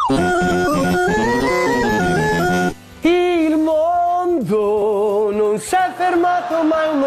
Il mondo non si è fermato mai un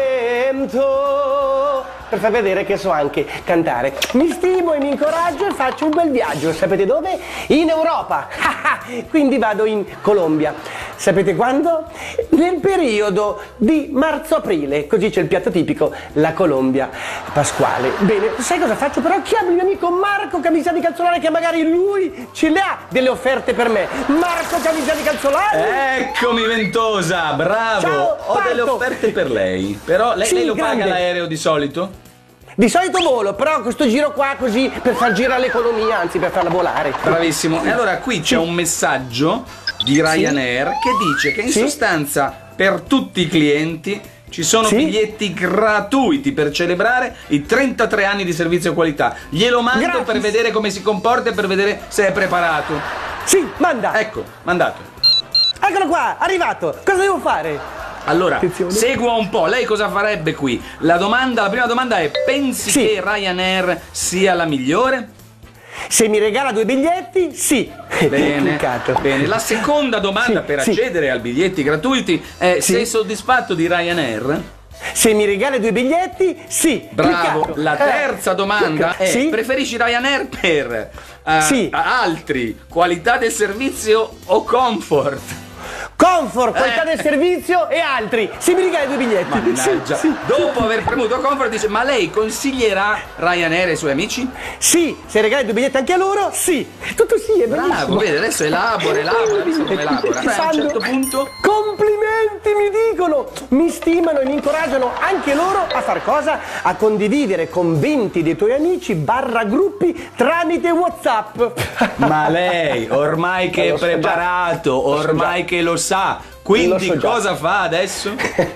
momento per far vedere che so anche cantare. Mi stimo e mi incoraggio e faccio un bel viaggio. Sapete dove? In Europa. Quindi vado in Colombia. Sapete quando? Nel periodo di marzo-aprile. Così c'è il piatto tipico, la Colombia pasquale. Bene, sai cosa faccio? Però chiamo il mio amico Marco Camisani Calzolare, che magari lui ce le ha delle offerte per me. Marco Camisani Calzolare! Eccomi Ventosa, bravo! Ciao, Ho delle parto. offerte per lei. Però lei, Sì, lei lo grande. paga l'aereo di solito? Di solito volo, però questo giro qua così per far girare l'economia, anzi per farla volare. Bravissimo. E allora qui c'è un messaggio di Ryanair che dice che in Sì. sostanza per tutti i clienti ci sono Sì. biglietti gratuiti per celebrare i 33 anni di servizio qualità. Glielo mando Gratis. per vedere come si comporta e per vedere se è preparato. Sì, manda! Ecco, mandato. Eccolo qua, arrivato! Cosa devo fare? Allora, Attenzione. segua un po', lei cosa farebbe qui? La prima domanda è: pensi Sì. che Ryanair sia la migliore? Se mi regala 2 biglietti, sì. Bene, Cliccato. bene. La seconda domanda Sì, per sì. accedere ai biglietti gratuiti è: Sì. sei soddisfatto di Ryanair? Se mi regala 2 biglietti, sì. Bravo. Cliccato. La terza domanda è: Sì? preferisci Ryanair per Sì. altri, qualità del servizio o comfort? Comfort, qualità del servizio e altri. Se mi regala 2 biglietti. Mannaggia. Sì, sì. Dopo aver premuto comfort dice: ma lei consiglierà Ryanair ai suoi amici? Sì, se regali 2 biglietti anche a loro, sì. Tutto sì, è Bravo, bellissimo. vedi, adesso elabora, visto come elabora. Cioè, a un certo punto Complimenti mi dicono, mi stimano e mi incoraggiano anche loro a far cosa? A condividere con 20 dei tuoi amici / gruppi tramite WhatsApp. ma lei, ormai che Lo è so già. preparato, ormai che lo sa, quindi Lo so già. cosa fa adesso?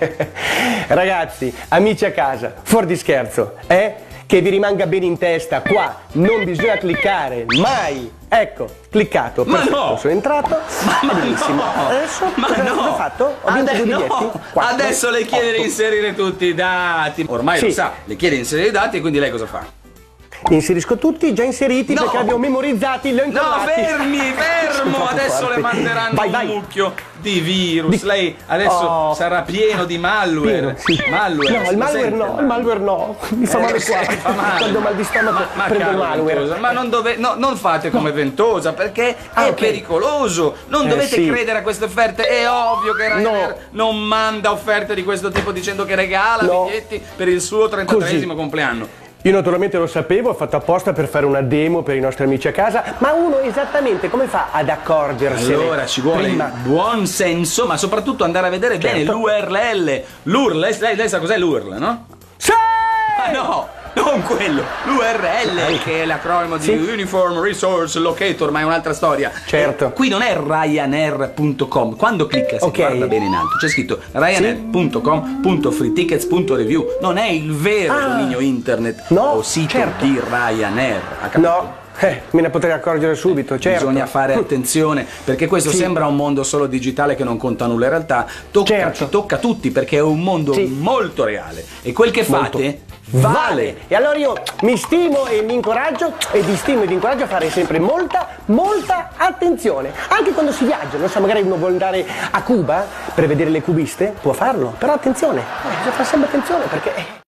Ragazzi, amici a casa, fuori di scherzo, che vi rimanga bene in testa, qua non bisogna cliccare mai. Ecco, cliccato, Ma perfetto, no! sono entrato. Ma benissimo. no! Adesso Ma cosa no! ho fatto? Ho vinto 2 biglietti? no! 4, Adesso le chiede 8. di inserire tutti i dati. Ormai Sì. lo sa, le chiede di inserire i dati e quindi lei cosa fa? Li inserisco tutti già inseriti No. perché li abbiamo memorizzati, li ho No, incollati. fermo! Troppo Adesso forti. le manderanno Vai. un mucchio di virus. Lei adesso Oh. sarà pieno di malware. Pieno, sì. Malware. No, il malware sente? no, il malware no. Mi fa male qua. Fa male. Quando ho mal di stomaco Ma prendo il caro malware. Ventosa, ma non fate come Ventosa perché Ah, è ok. pericoloso. Non dovete sì. credere a queste offerte. È ovvio che Ryanair non manda offerte di questo tipo dicendo che regala No. biglietti per il suo 33esimo Così. compleanno. Io naturalmente lo sapevo, ho fatto apposta per fare una demo per i nostri amici a casa, ma uno esattamente come fa ad accorgersene? Allora ci vuole prima? buon senso, ma soprattutto andare a vedere bene Certo. l'URL. L'URL, lei sa cos'è l'URL, no? Sì! Ah no, non quello, l'URL che è l'acronimo di Sì. Uniform Resource Locator, ma è un'altra storia. Certo. Qui non è Ryanair.com, quando clicca si Ok. guarda bene in alto, c'è scritto Ryanair.com.freetickets.review, non è il vero dominio internet No, o sito certo. di Ryanair. Ha capito? No, me ne potrei accorgere subito, certo. Bisogna fare attenzione perché questo Sì. sembra un mondo solo digitale che non conta nulla, in realtà Certo. ci tocca a tutti perché è un mondo Sì. molto reale e quel che Molto. fate vale. E allora io mi stimo e mi incoraggio e vi stimo e vi incoraggio a fare sempre molta attenzione. Anche quando si viaggia, non so, magari uno vuole andare a Cuba per vedere le cubiste, può farlo, però attenzione, bisogna fare sempre attenzione perché